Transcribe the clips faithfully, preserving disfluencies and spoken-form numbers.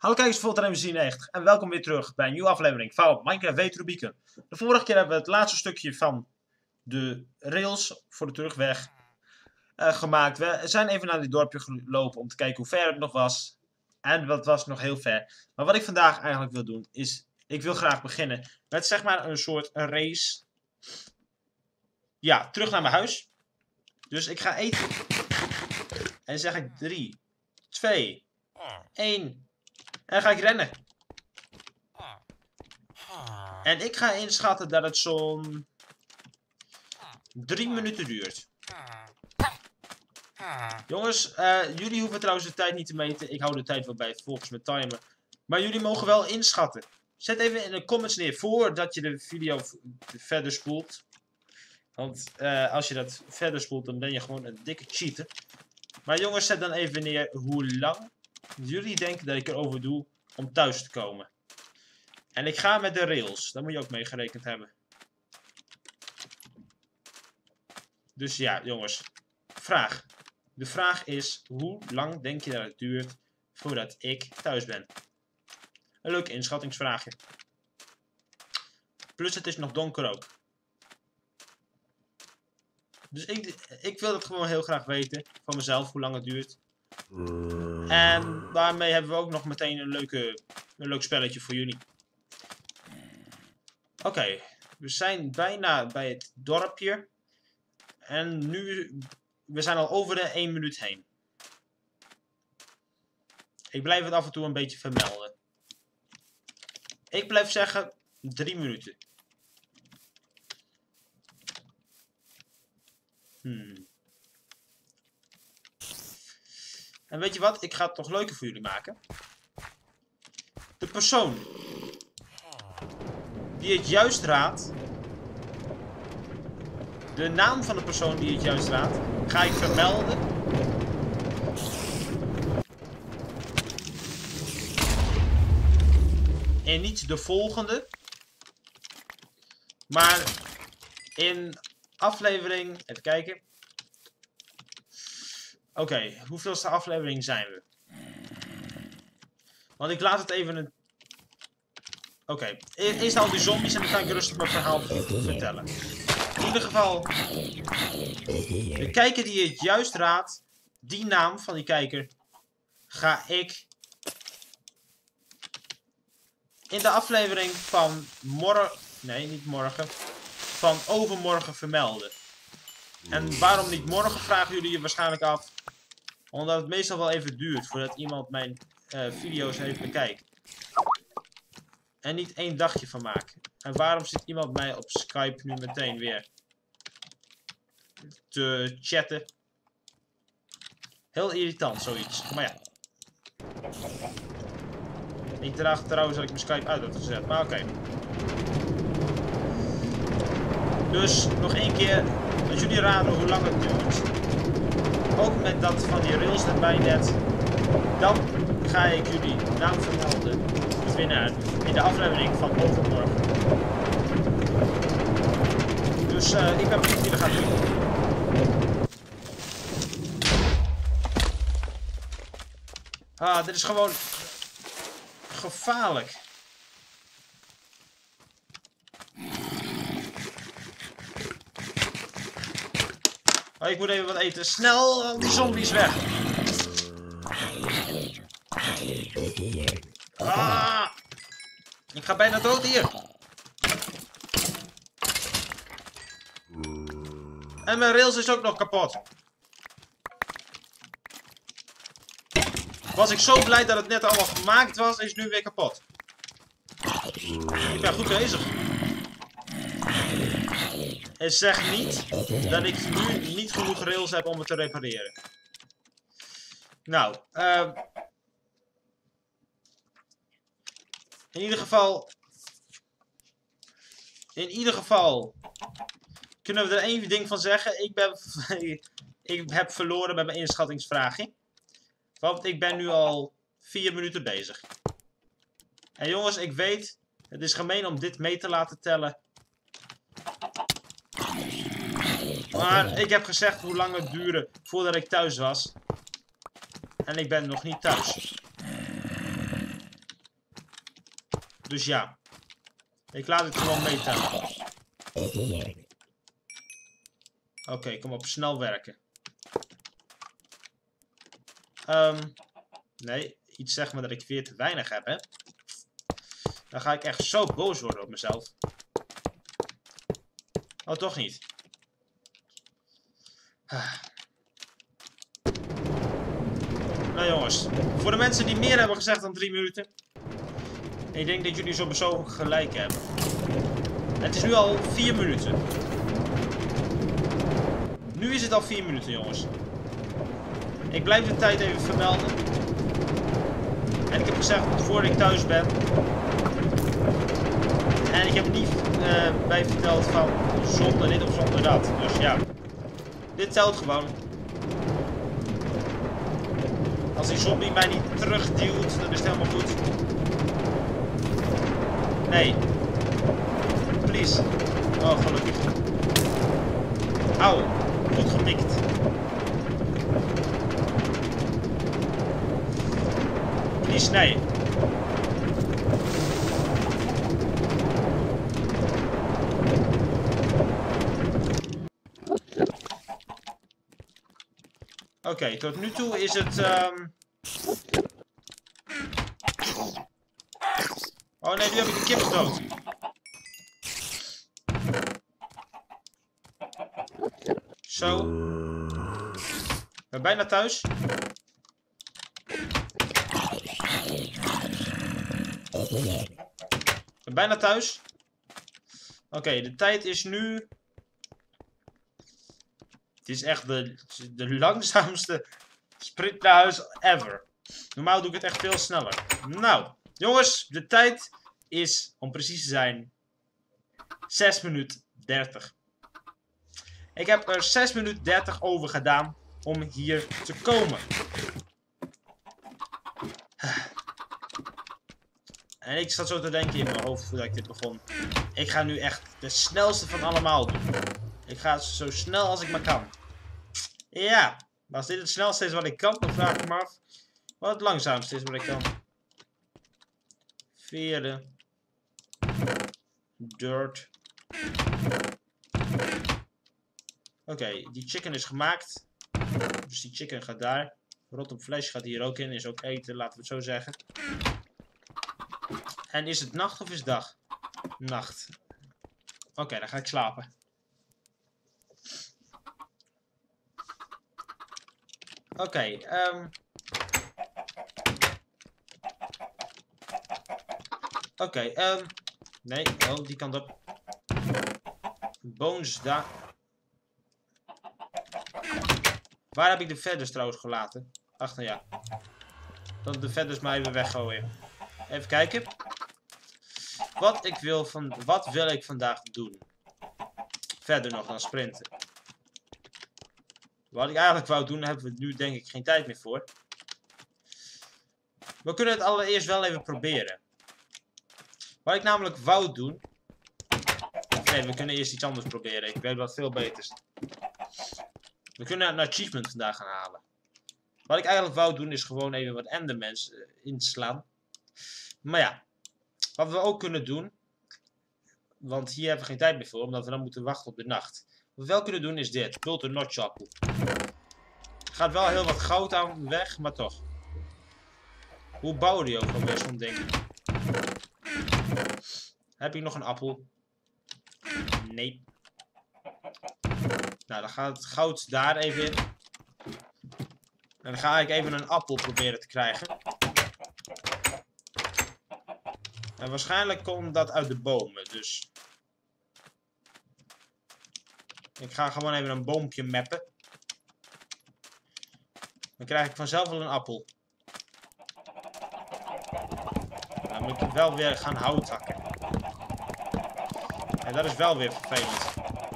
Hallo kijkers van Voltime negentig en welkom weer terug bij een nieuwe aflevering van Minecraft Weet Rubieken. De vorige keer hebben we het laatste stukje van de rails voor de terugweg uh, gemaakt. We zijn even naar dit dorpje gelopen om te kijken hoe ver het nog was. En dat was nog heel ver. Maar wat ik vandaag eigenlijk wil doen is, ik wil graag beginnen met zeg maar een soort een race. Ja, terug naar mijn huis. Dus ik ga eten. En zeg ik drie, twee, één... En dan ga ik rennen. En ik ga inschatten dat het zo'n drie minuten duurt. Jongens, uh, jullie hoeven trouwens de tijd niet te meten. Ik hou de tijd wel bij volgens mijn timer. Maar jullie mogen wel inschatten. Zet even in de comments neer voordat je de video verder spoelt. Want uh, als je dat verder spoelt, dan ben je gewoon een dikke cheater. Maar jongens, zet dan even neer hoe lang jullie denken dat ik erover doe om thuis te komen. En ik ga met de rails. Daar moet je ook mee gerekend hebben. Dus ja, jongens. Vraag. De vraag is, hoe lang denk je dat het duurt voordat ik thuis ben? Een leuk inschattingsvraagje. Plus het is nog donker ook. Dus ik, ik wil het gewoon heel graag weten van mezelf hoe lang het duurt. En daarmee hebben we ook nog meteen een, leuke, een leuk spelletje voor jullie. Oké, okay, we zijn bijna bij het dorpje. En nu, we zijn al over de één minuut heen. Ik blijf het af en toe een beetje vermelden. Ik blijf zeggen drie minuten. Hmm. En weet je wat? Ik ga het toch leuker voor jullie maken. De persoon die het juist raadt. De naam van de persoon die het juist raadt. Ga ik vermelden. En niet de volgende. Maar in aflevering... Even kijken. Oké, okay, hoeveelste aflevering zijn we? Want ik laat het even een... Oké, okay. Eerst al die zombies en dan ga ik rustig mijn verhaal vertellen. In ieder geval... De kijker die het juist raadt, die naam van die kijker, ga ik... in de aflevering van morgen... Nee, niet morgen. Van overmorgen vermelden. En waarom niet morgen, vragen jullie je waarschijnlijk af. Omdat het meestal wel even duurt voordat iemand mijn uh, video's heeft bekijkt. En niet één dagje van maken. En waarom zit iemand mij op Skype nu meteen weer te chatten? Heel irritant, zoiets. Maar ja. Ik draag trouwens dat ik mijn Skype uit heb gezet. Maar oké. Okay. Dus nog één keer. Als jullie raden hoe lang het duurt. Ook met dat van die rails erbij net. Dan ga ik jullie naam vermelden. De winnaar. In de aflevering van overmorgen. Dus uh, ik ben benieuwd wie er gaat doen. Ah, dit is gewoon gevaarlijk. Oh, ik moet even wat eten. Snel, die zombies weg. Ah, ik ga bijna dood hier. En mijn rails is ook nog kapot. Was ik zo blij dat het net allemaal gemaakt was, is nu weer kapot. Ik ben goed bezig. En zeg niet dat ik nu niet genoeg rails heb om het te repareren. Nou, uh, in ieder geval, in ieder geval, kunnen we er één ding van zeggen. Ik, ben, ik heb verloren met mijn inschattingsvraagje. Want ik ben nu al vier minuten bezig. En jongens, ik weet, het is gemeen om dit mee te laten tellen. Maar ik heb gezegd hoe lang het duurde voordat ik thuis was. En ik ben nog niet thuis. Dus ja. Ik laat het gewoon meetellen. Oké, okay, kom op. Snel werken. Um, nee, iets zeg maar dat ik weer te weinig heb, hè. Dan ga ik echt zo boos worden op mezelf. Oh, toch niet. Ah. Nou jongens, voor de mensen die meer hebben gezegd dan drie minuten. Ik denk dat jullie sowieso gelijk hebben. Het is nu al vier minuten. Nu is het al vier minuten, jongens. Ik blijf de tijd even vermelden. En ik heb gezegd voordat ik thuis ben. En ik heb niet uh, bij verteld van zonder dit of zonder dat. Dus ja. Dit telt gewoon. Als die zombie mij niet terugduwt, dan is het helemaal goed. Nee. Please. Oh, gelukkig. Auw. Goed gemikt. Please, nee. Oké, okay, tot nu toe is het... Um... Oh nee, nu heb ik de kip gedood. Zo. Ik ben bijna thuis. Ik ben bijna thuis. Oké, okay, de tijd is nu... Het is echt de, de langzaamste sprint naar huis ever. Normaal doe ik het echt veel sneller. Nou, jongens, de tijd is, om precies te zijn, zes minuten dertig. Ik heb er zes minuten dertig over gedaan om hier te komen. En ik zat zo te denken in mijn hoofd voordat ik dit begon. Ik ga nu echt de snelste van allemaal doen. Ik ga zo snel als ik maar kan. Ja, maar als dit het snelste is wat ik kan, dan vraag ik me af wat het langzaamste is wat ik kan. Vierde. Dirt. Oké, okay, die chicken is gemaakt. Dus die chicken gaat daar. Rotom vlees gaat hier ook in. Is ook eten, laten we het zo zeggen. En is het nacht of is het dag? Nacht. Oké, okay, dan ga ik slapen. Oké, okay, um... Oké, okay, um... nee, oh, die kant op. Bones daar. Waar heb ik de feathers trouwens gelaten? Ach, nou ja. Dan de feathers maar even weggooien. Even kijken. Wat ik wil van... Wat wil ik vandaag doen? Verder nog dan sprinten. Wat ik eigenlijk wou doen, hebben we nu denk ik geen tijd meer voor. We kunnen het allereerst wel even proberen. Wat ik namelijk wou doen... Nee, we kunnen eerst iets anders proberen. Ik weet wat veel beter is. We kunnen een achievement vandaag gaan halen. Wat ik eigenlijk wou doen is gewoon even wat endermans uh, inslaan. Maar ja. Wat we ook kunnen doen... Want hier hebben we geen tijd meer voor, omdat we dan moeten wachten op de nacht. Wat we wel kunnen doen is dit. Build a notch appel. Er gaat wel heel wat goud aan weg, maar toch. Hoe bouwen die ook alweer zo'n ding? Heb ik nog een appel? Nee. Nou, dan gaat het goud daar even in. En dan ga ik even een appel proberen te krijgen. En waarschijnlijk komt dat uit de bomen, dus... Ik ga gewoon even een boompje mappen. Dan krijg ik vanzelf wel een appel. Dan moet ik wel weer gaan hout hakken. En dat is wel weer vervelend.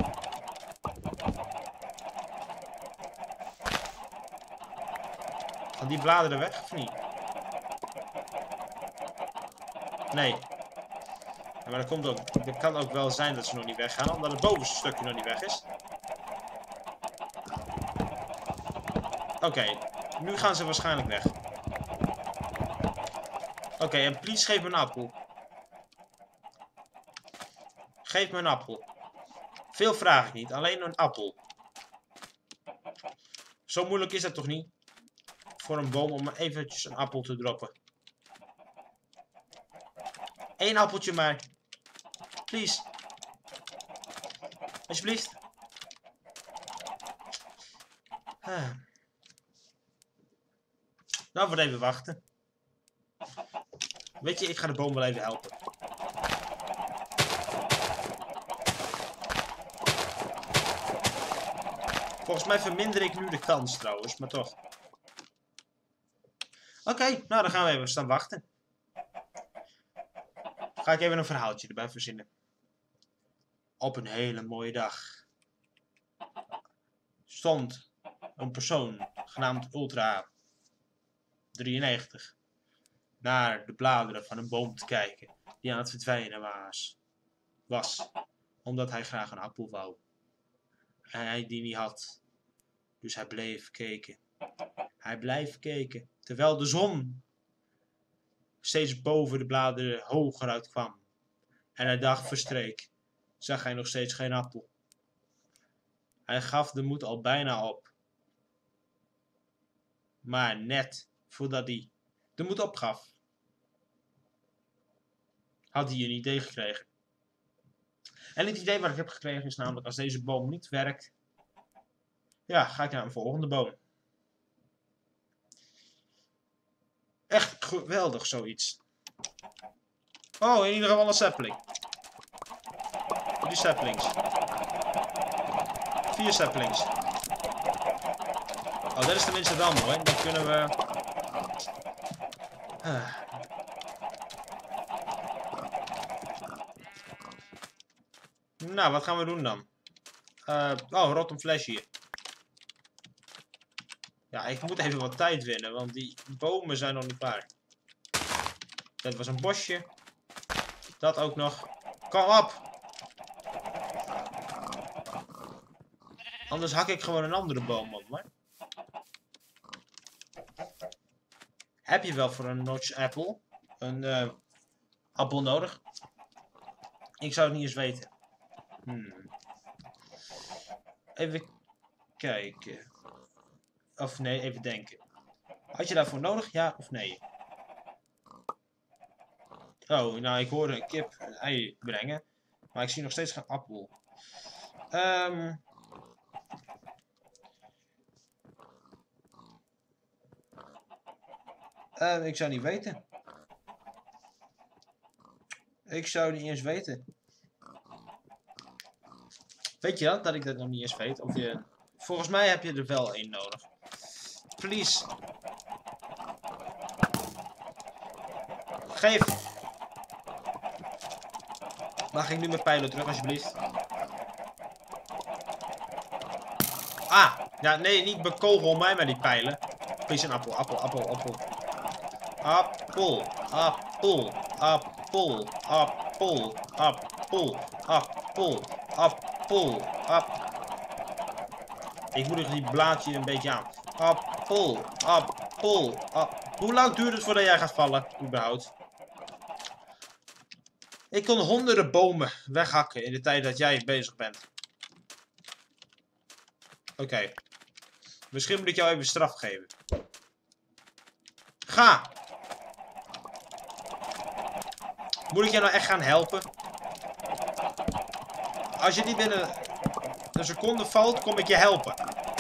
Gaan die bladeren weg of niet? Nee. Ja, maar dat komt ook. Het kan ook wel zijn dat ze nog niet weggaan, omdat het bovenste stukje nog niet weg is. Oké, okay, nu gaan ze waarschijnlijk weg. Oké, okay, en please geef me een appel. Geef me een appel. Veel vraag ik niet, alleen een appel. Zo moeilijk is dat toch niet? Voor een boom om eventjes een appel te droppen. Eén appeltje maar. Please. Alsjeblieft. Ah. Nou, we even wachten. Weet je, ik ga de boom wel even helpen. Volgens mij verminder ik nu de kans trouwens, maar toch. Oké, okay, nou dan gaan we even staan wachten. Ga ik even een verhaaltje erbij verzinnen. Op een hele mooie dag stond een persoon genaamd Ultra drieënnegentig naar de bladeren van een boom te kijken die aan het verdwijnen was. was omdat hij graag een appel wou. En hij die niet had. Dus hij bleef kijken. Hij bleef kijken. Terwijl de zon steeds boven de bladeren hoger uitkwam. En de dag verstreek. Zag hij nog steeds geen appel. Hij gaf de moed al bijna op. Maar net voordat hij de moed opgaf, had hij een idee gekregen. En het idee wat ik heb gekregen is namelijk, als deze boom niet werkt, ja, ga ik naar een volgende boom. Echt geweldig zoiets. Oh, in ieder geval een sapling. Drie saplings. Vier saplings. Oh, dat is tenminste wel mooi. Dan kunnen we... Uh. Nou, wat gaan we doen dan? Uh, oh, rot een flesje hier. Ja, ik moet even wat tijd winnen, want die bomen zijn nog niet klaar. Dat was een bosje. Dat ook nog. Kom op! Anders hak ik gewoon een andere boom op, maar. Heb je wel voor een notch apple een uh, appel nodig? Ik zou het niet eens weten. Hmm. Even kijken. Of nee, even denken. Had je daarvoor nodig, ja of nee? Oh, nou ik hoorde een kip een ei brengen. Maar ik zie nog steeds geen appel. Um, uh, ik zou niet weten. Ik zou niet eens weten. Weet je dat? Dat ik dat nog niet eens weet. Of je... Volgens mij heb je er wel één nodig. Please. Geef. Mag ik nu mijn pijlen terug, alsjeblieft? Ah. Ja, nee, niet bekogel mij met die pijlen. Please een appel, appel, appel, appel. Appel, appel, appel, appel, appel, appel, appel, appel. Ik moet die blaadje een beetje aan. Appel, appel, appel. Hoe lang duurt het voordat jij gaat vallen, überhaupt? Ik kon honderden bomen weghakken in de tijd dat jij bezig bent. Oké. Okay. Misschien moet ik jou even straf geven. Ga! Moet ik jou nou echt gaan helpen? Als je niet binnen een seconde valt, kom ik je helpen.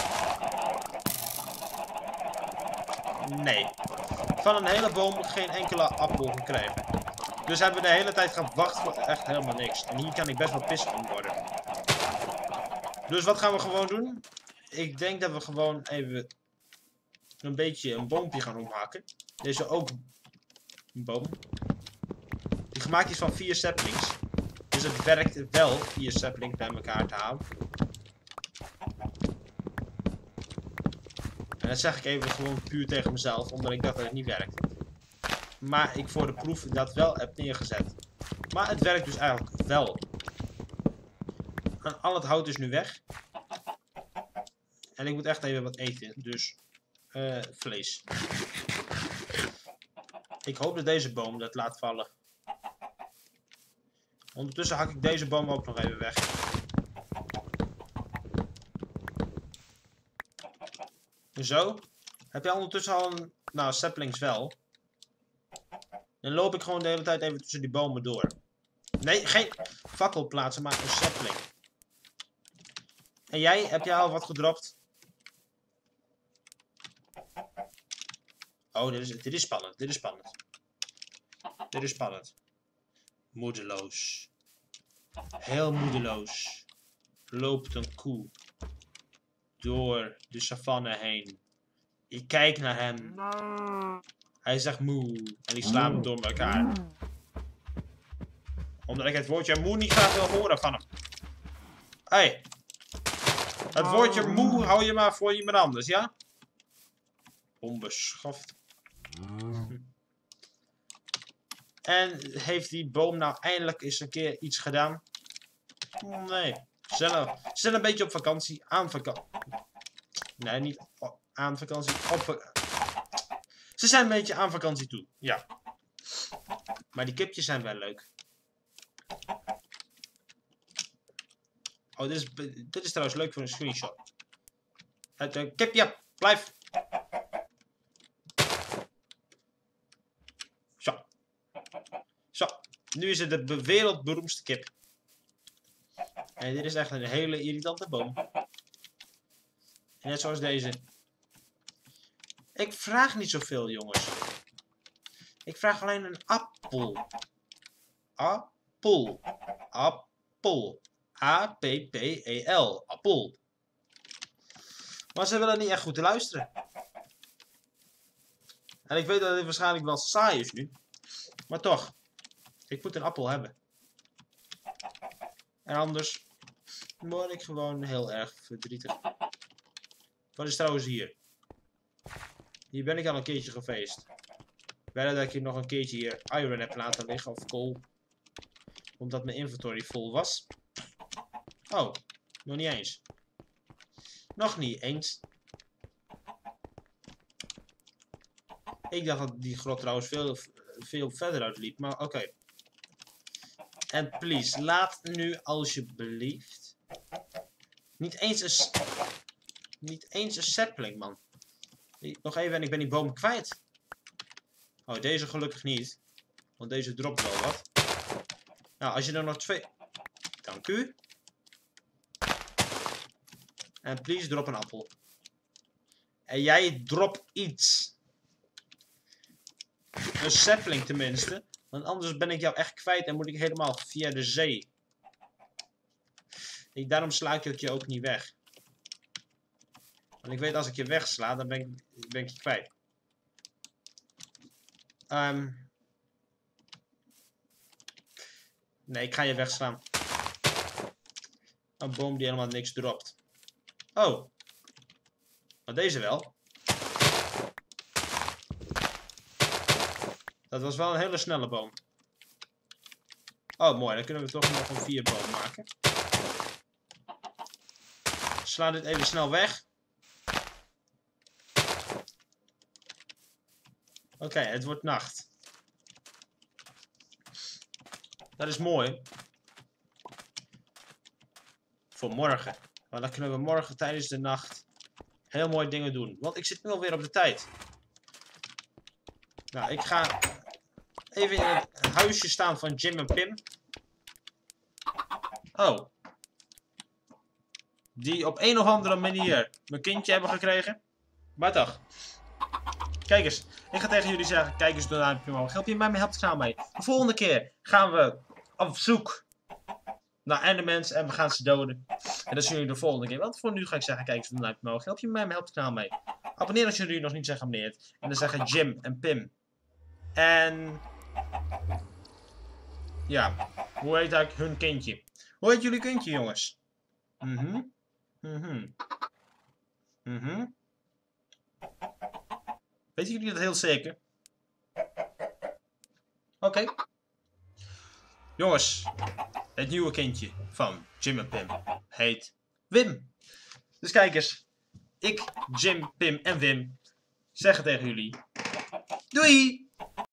Nee. Van een hele boom geen enkele appel gekregen. Dus hebben we de hele tijd gewacht voor echt helemaal niks. En hier kan ik best wel pissig om worden. Dus wat gaan we gewoon doen? Ik denk dat we gewoon even een beetje een boompje gaan omhakken. Deze ook een boom. Die gemaakt is van vier saplings. Dus het werkt wel vier saplings bij elkaar te halen. En dat zeg ik even gewoon puur tegen mezelf, omdat ik dacht dat het niet werkt. Maar ik voor de proef dat wel heb neergezet. Maar het werkt dus eigenlijk wel. En al het hout is nu weg. En ik moet echt even wat eten. Dus uh, vlees. Ik hoop dat deze boom dat laat vallen. Ondertussen hak ik deze boom ook nog even weg. Zo. Heb jij ondertussen al een... Nou, saplings wel. Dan loop ik gewoon de hele tijd even tussen die bomen door. Nee, geen fakkel plaatsen, maar een sapling. En jij, heb jij al wat gedropt? Oh, dit is, dit is spannend. Dit is spannend. Dit is spannend. Moedeloos. Heel moedeloos. Loopt een koe. Door de savanne heen. Ik kijk naar hem. Hij zegt moe. En ik sla hem door elkaar. Omdat ik het woordje moe niet graag wil horen van hem. Hé. Hey. Het woordje moe hou je maar voor iemand anders, ja? Onbeschoft. Hm. En heeft die boom nou eindelijk eens een keer iets gedaan? Nee. Ze zijn, er, ze zijn een beetje op vakantie. Aan vakantie. Nee, niet aan vakantie. Op vakantie. Ze zijn een beetje aan vakantie toe. Ja. Maar die kipjes zijn wel leuk. Oh, dit is, dit is trouwens leuk voor een screenshot. Het uh, kipje, blijf. Zo. Zo. Nu is het de wereldberoemdste kip. En dit is echt een hele irritante boom. En net zoals deze. Ik vraag niet zoveel, jongens. Ik vraag alleen een appel. Appel. Appel. A P P E L. Appel. Maar ze willen niet echt goed te luisteren. En ik weet dat dit waarschijnlijk wel saai is nu. Maar toch. Ik moet een appel hebben. En anders word ik gewoon heel erg verdrietig. Wat is trouwens hier? Hier ben ik al een keertje geweest. Bijna dat ik hier nog een keertje hier iron heb laten liggen of kool. Omdat mijn inventory vol was. Oh, nog niet eens. Nog niet eens. Ik dacht dat die grot trouwens veel, veel verder uitliep, maar oké. Okay. En please, laat nu alsjeblieft. Niet eens een... Niet eens een sapling, man. Nog even en ik ben die boom kwijt. Oh, deze gelukkig niet. Want deze dropt wel wat. Nou, als je er nog twee... Dank u. En please, drop een appel. En jij drop iets. Een sapling tenminste. Want anders ben ik jou echt kwijt en moet ik helemaal via de zee. Ik, daarom sla ik het je ook niet weg. Want ik weet als ik je wegsla, dan ben ik, ben ik je kwijt. Um, nee, ik ga je wegslaan. Een boom die helemaal niks dropt. Oh. Maar deze wel. Dat was wel een hele snelle boom. Oh, mooi. Dan kunnen we toch nog een vier boom maken. Sla dit even snel weg. Oké, okay, het wordt nacht. Dat is mooi. Voor morgen. Maar dan kunnen we morgen tijdens de nacht heel mooie dingen doen. Want ik zit nu alweer op de tijd. Nou, ik ga even in het huisje staan van Jim en Pim. Oh. Die op een of andere manier mijn kindje hebben gekregen. Maar toch. Kijk eens. Ik ga tegen jullie zeggen. Kijk eens door duimpje omhoog. Help je mij mee? Help het snel mee. De volgende keer gaan we op zoek naar Endermans. En we gaan ze doden. En dat zien jullie de volgende keer. Want voor nu ga ik zeggen. Kijk eens door duimpje omhoog. Help je mij? Help het kanaal mee. Abonneer als jullie nog niet zijn geabonneerd. En dan zeggen Jim en Pim. En... Ja. Hoe heet eigenlijk hun kindje? Hoe heet jullie kindje, jongens? Mhm. Mhm. Mhm. Weten jullie dat heel zeker? Oké. Okay. Jongens. Het nieuwe kindje van Jim en Pim heet Wim. Dus kijk eens. Ik, Jim, Pim en Wim zeggen tegen jullie. Doei!